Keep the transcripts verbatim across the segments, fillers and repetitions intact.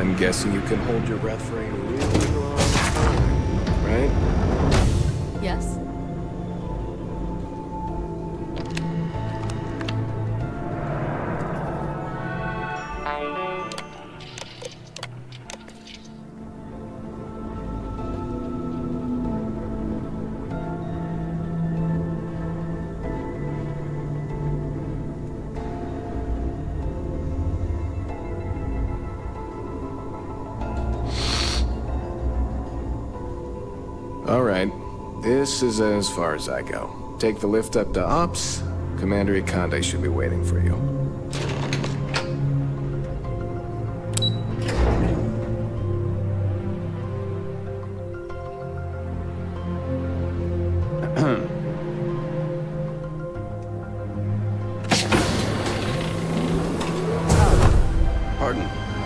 I'm guessing you can hold your breath for a really long time, right? Yes. All right. This is as far as I go. Take the lift up to Ops. Commander Ikande should be waiting for you. Pardon.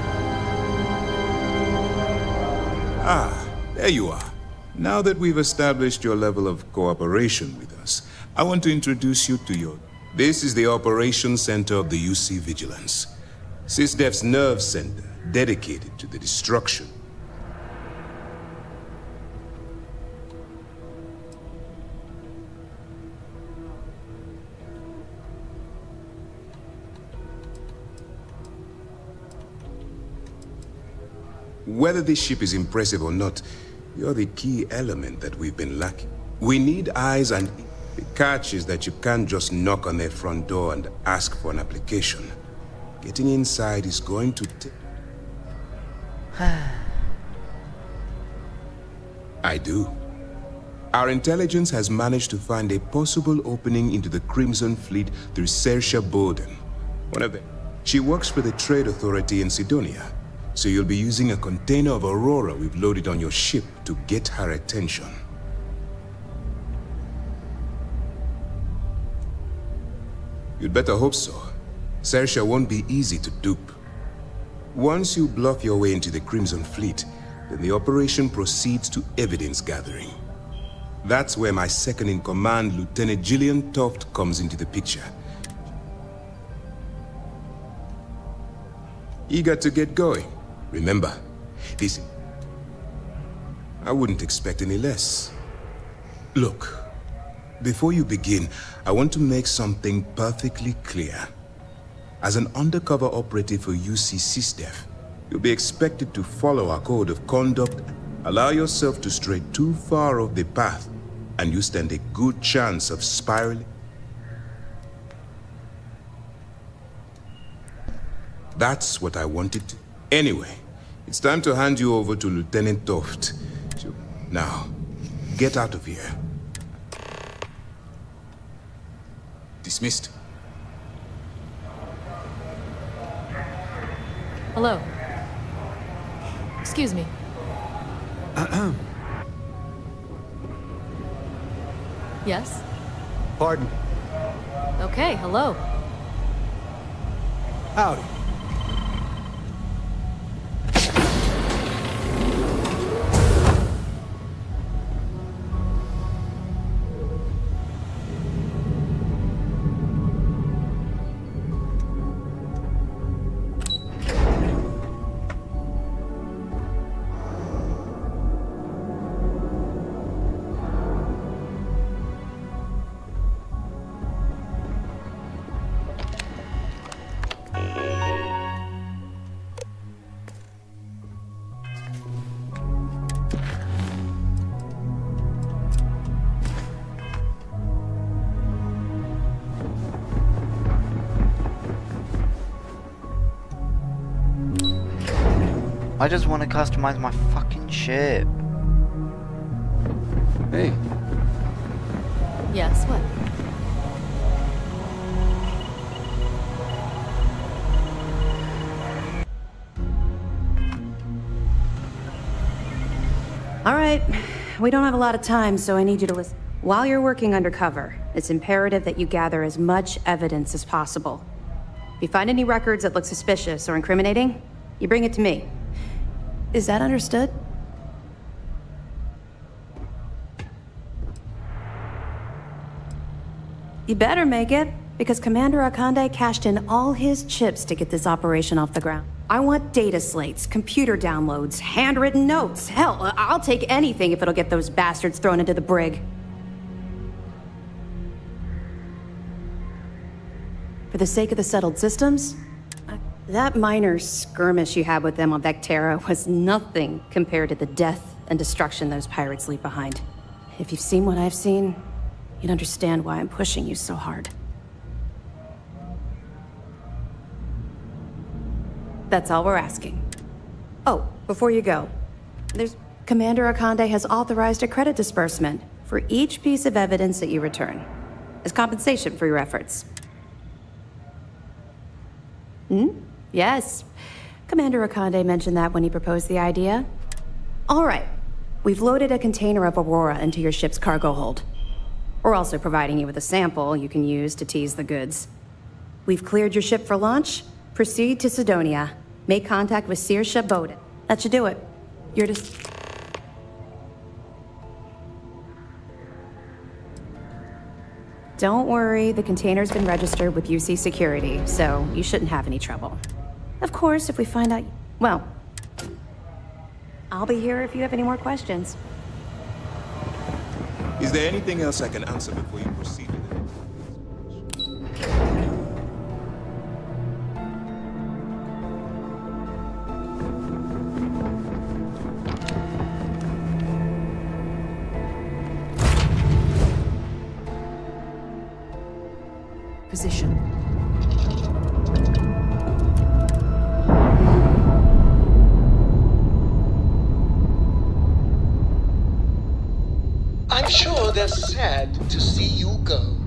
Ah, there you are. Now that we've established your level of cooperation with us, I want to introduce you to your... This is the Operations Center of the U C Vigilance. SysDef's nerve center, dedicated to the destruction. Whether this ship is impressive or not, you're the key element that we've been lacking. We need eyes, and the catch is that you can't just knock on their front door and ask for an application. Getting inside is going to take... I do. Our intelligence has managed to find a possible opening into the Crimson Fleet through Saoirse Bolden. One of them. She works for the Trade Authority in Cydonia. So you'll be using a container of Aurora we've loaded on your ship to get her attention. You'd better hope so. Saoirse won't be easy to dupe. Once you bluff your way into the Crimson Fleet, then the operation proceeds to evidence gathering. That's where my second-in-command, Lieutenant Gillian Toft, comes into the picture. Eager to get going. Remember, this... I wouldn't expect any less. Look, before you begin, I want to make something perfectly clear. As an undercover operative for U C SysDef, you'll be expected to follow our code of conduct. Allow yourself to stray too far off the path, and you stand a good chance of spiraling. That's what I wanted to... Anyway, it's time to hand you over to Lieutenant Toft. So, now, get out of here. Dismissed. Hello. Excuse me. Yes? Pardon. Okay, hello. Howdy. I just want to customize my fucking ship. Hey. Yes, what? All right. We don't have a lot of time, so I need you to listen. While you're working undercover, it's imperative that you gather as much evidence as possible. If you find any records that look suspicious or incriminating, you bring it to me. Is that understood? You better make it. Because Commander Akande cashed in all his chips to get this operation off the ground. I want data slates, computer downloads, handwritten notes. Hell, I'll take anything if it'll get those bastards thrown into the brig. For the sake of the settled systems, that minor skirmish you had with them on Vectera was nothing compared to the death and destruction those pirates leave behind. If you've seen what I've seen, you'd understand why I'm pushing you so hard. That's all we're asking. Oh, before you go, there's... Commander Akande has authorized a credit disbursement for each piece of evidence that you return, as compensation for your efforts. Hmm? Yes. Commander Akande mentioned that when he proposed the idea. All right. We've loaded a container of Aurora into your ship's cargo hold. We're also providing you with a sample you can use to tease the goods. We've cleared your ship for launch. Proceed to Sidonia. Make contact with Saoirse Bowden. That should do it. You're just... Don't worry, the container's been registered with U C Security, so you shouldn't have any trouble. Of course, if we find out... Well, I'll be here if you have any more questions. Is there anything else I can answer before you proceed with it? Position. I'm sure they're sad to see you go.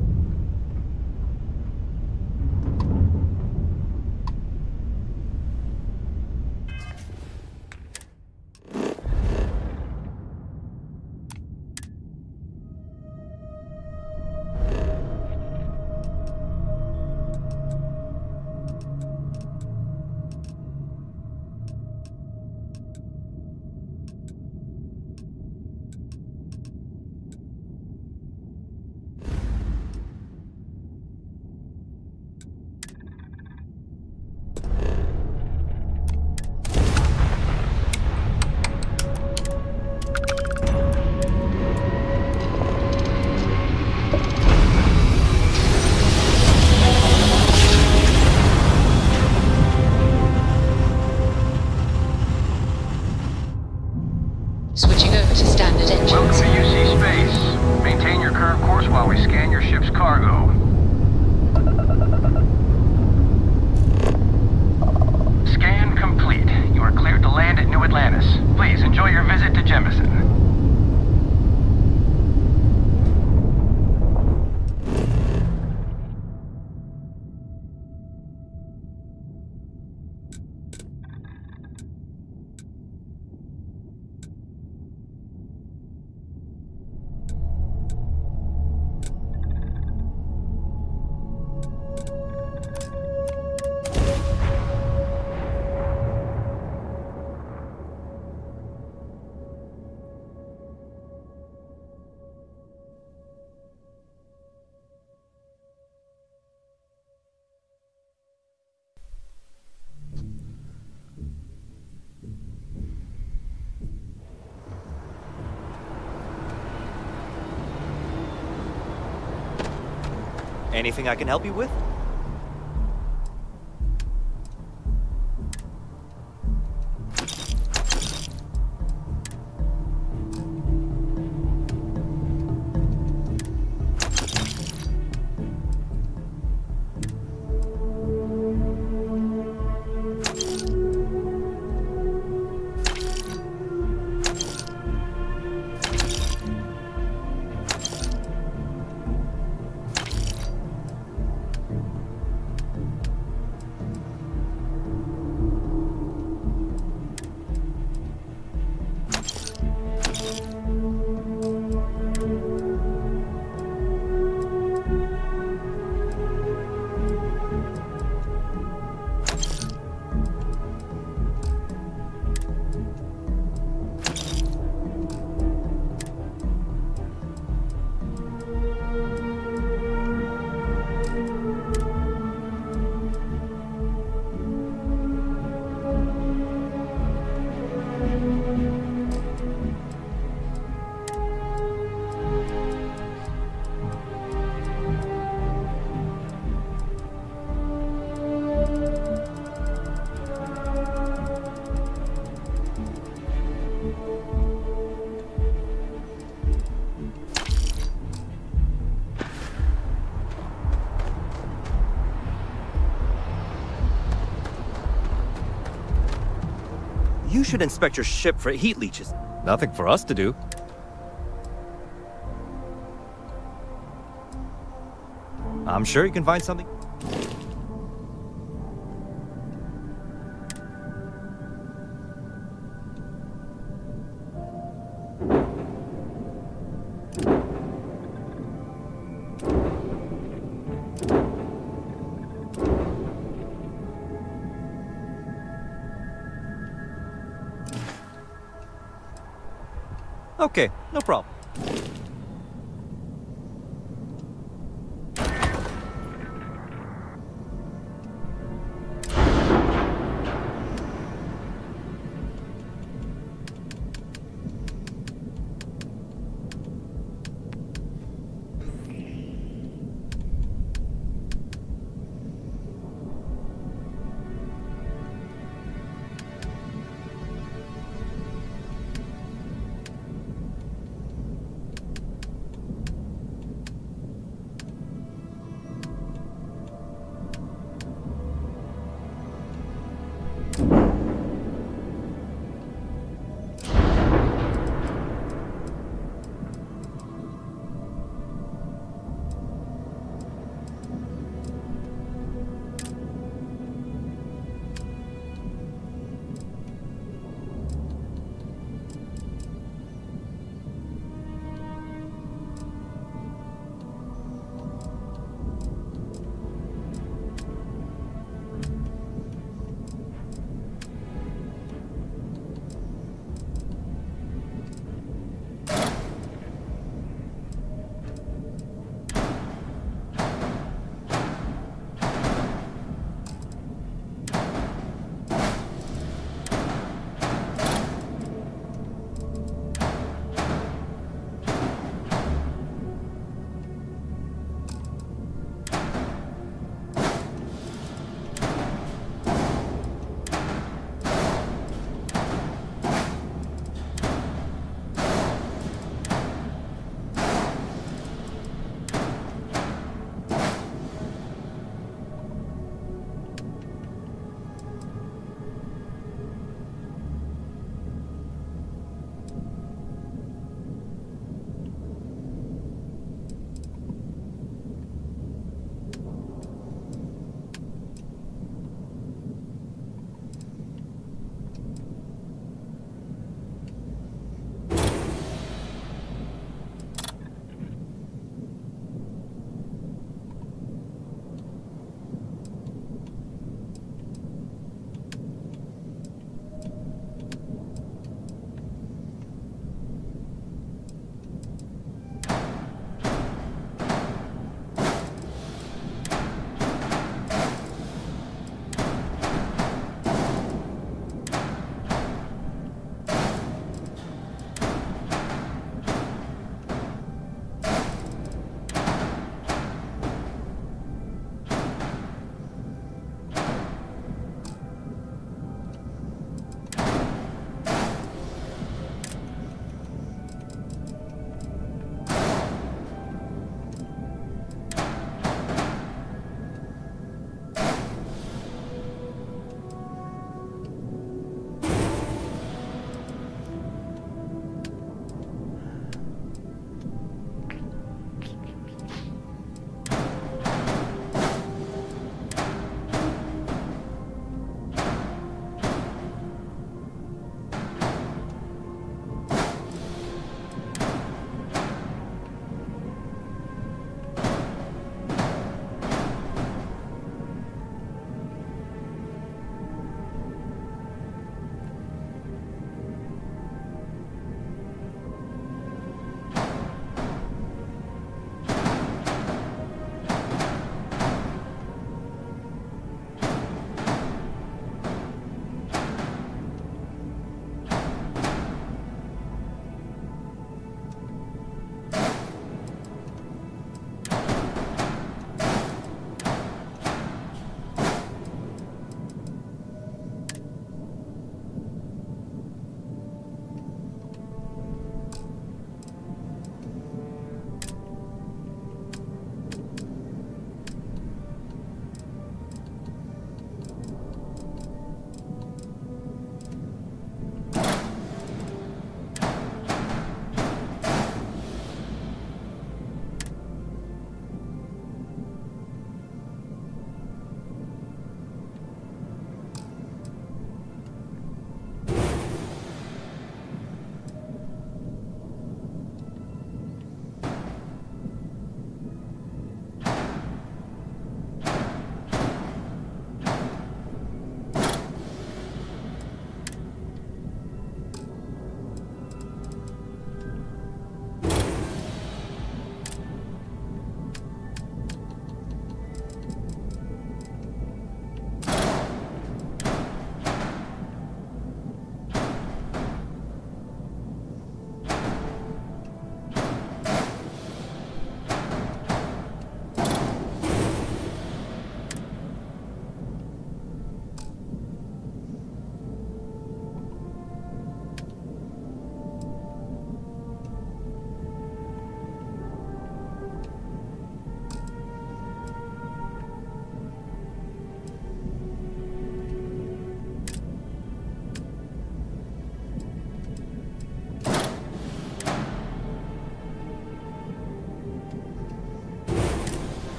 Switching over to standard engines. Welcome to U C Space. Maintain your current course while we scan your ship's cargo. Scan complete. You are cleared to land at New Atlantis. Please enjoy your visit to Jemison. Anything I can help you with? You should inspect your ship for heat leeches. Nothing for us to do. I'm sure you can find something. Okay, no problem.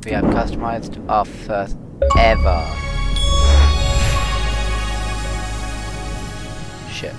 We have customized our first ever ship.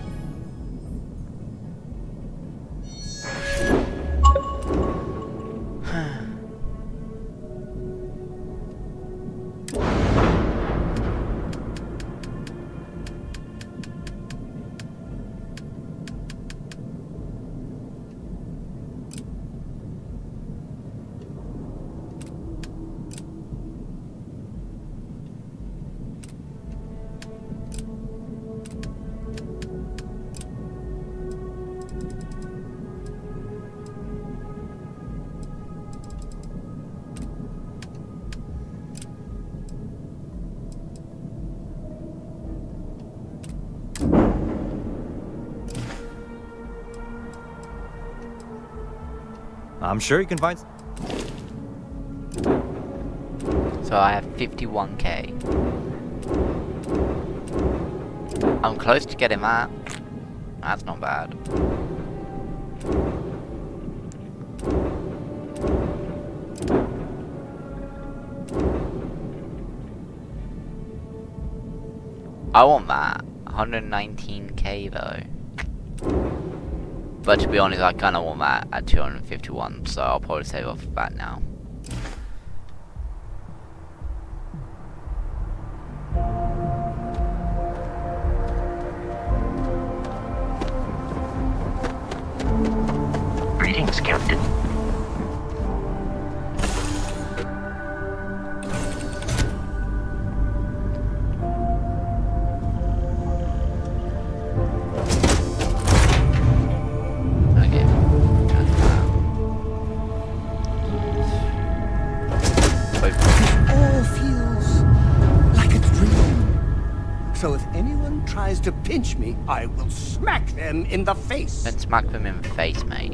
I'm sure you can find... So I have fifty-one K. I'm close to getting that. That's not bad. I want that. one hundred nineteen K though. But to be honest, I kinda want that at two hundred fifty-one, so I'll probably save off that now. Greetings, Captain. To pinch me, I will smack them in the face. Then smack them in the face, mate.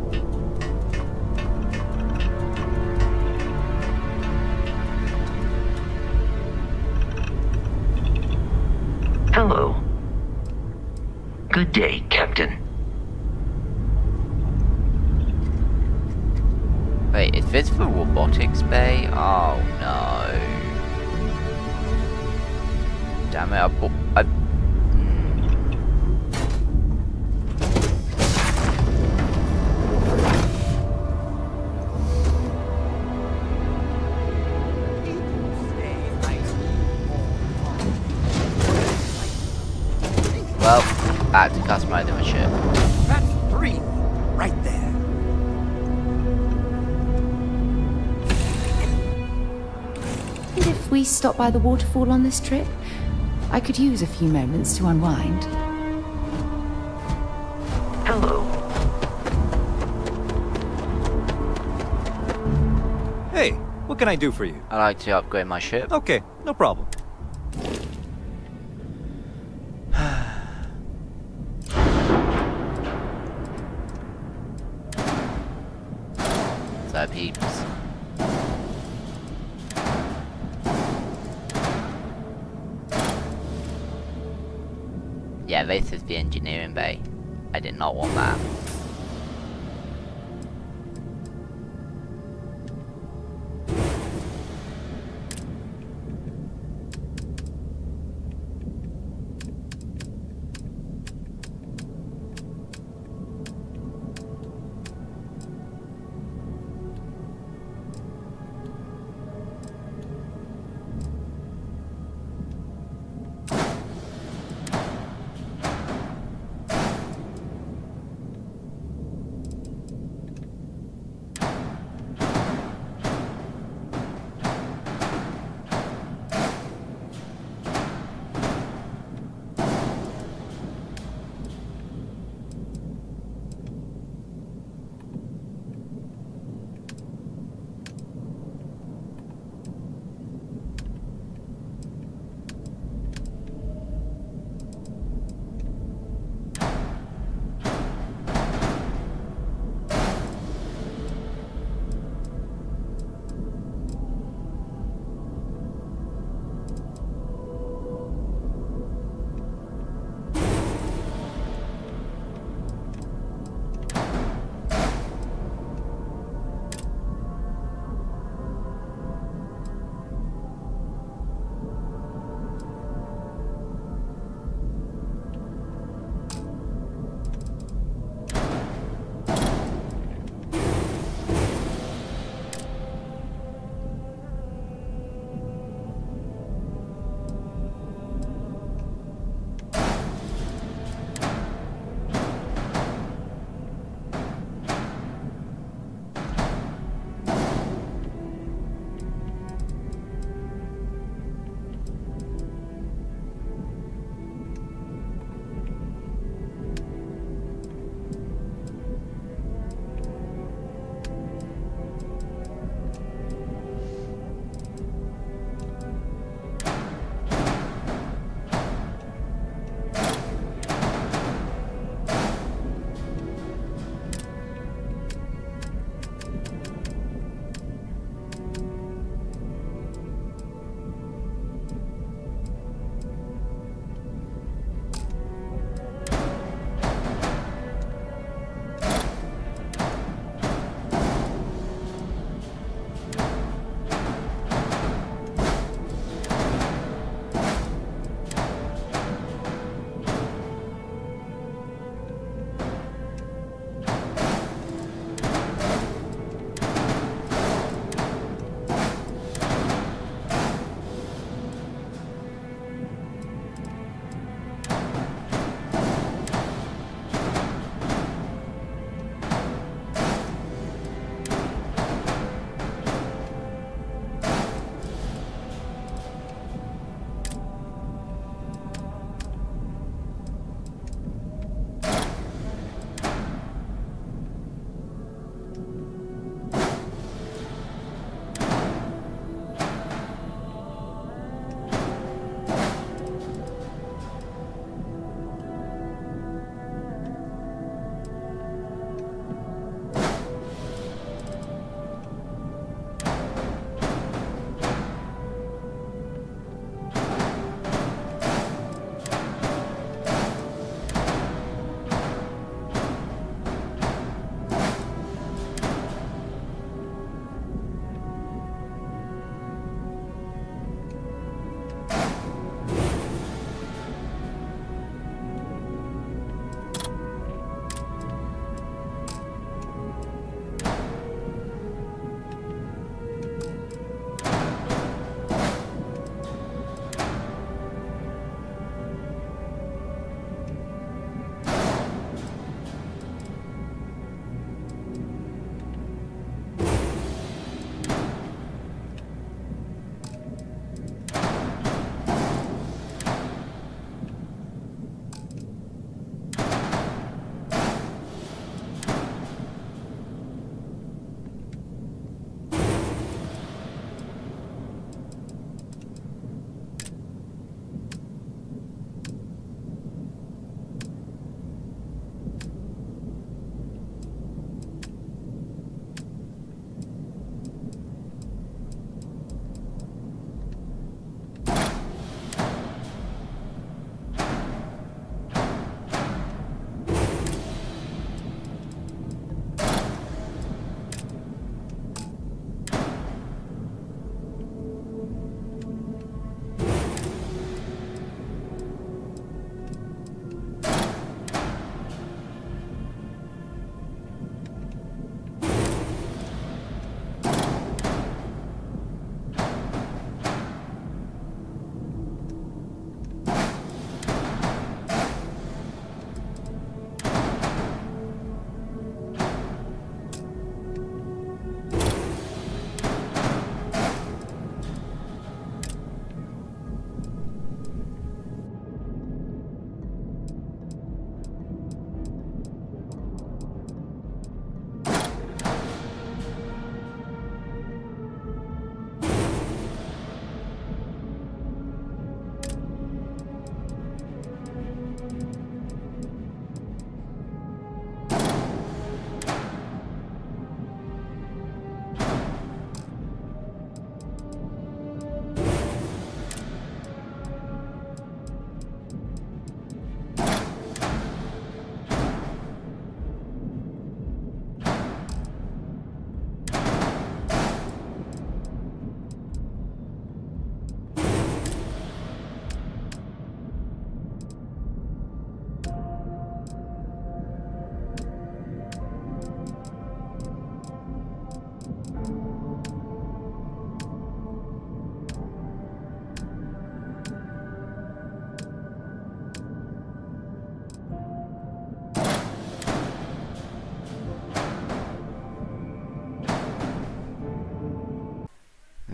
Hello. Good day, Captain. Wait, is this the robotics bay? Oh no. Damn it, I bought... I Well, I had to customize my ship. That's three, right there. And if we stop by the waterfall on this trip, I could use a few moments to unwind. Hello. Hey, what can I do for you? I'd like to upgrade my ship. Okay, no problem. So peeps. Yeah, this is the engineering bay. I did not want that.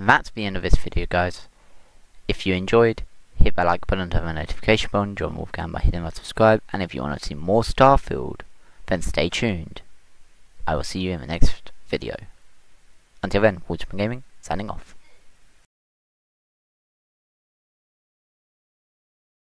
And that's the end of this video, guys. If you enjoyed, hit that like button, turn the notification bell, join Wolfgang by hitting that subscribe, and if you want to see more Starfield, then stay tuned. I will see you in the next video. Until then, Wolfgang Gaming, signing off.